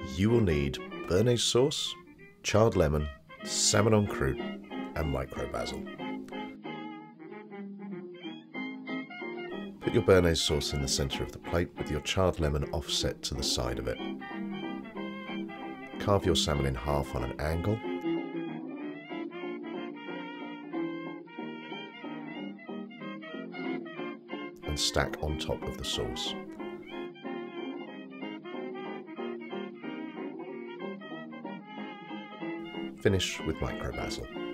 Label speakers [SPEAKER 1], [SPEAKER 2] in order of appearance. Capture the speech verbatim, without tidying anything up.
[SPEAKER 1] you will need béarnaise sauce, charred lemon, salmon en croûte and micro basil. Put your béarnaise sauce in the centre of the plate with your charred lemon offset to the side of it. Carve your salmon in half on an angle. And stack on top of the sauce. Finish with micro basil.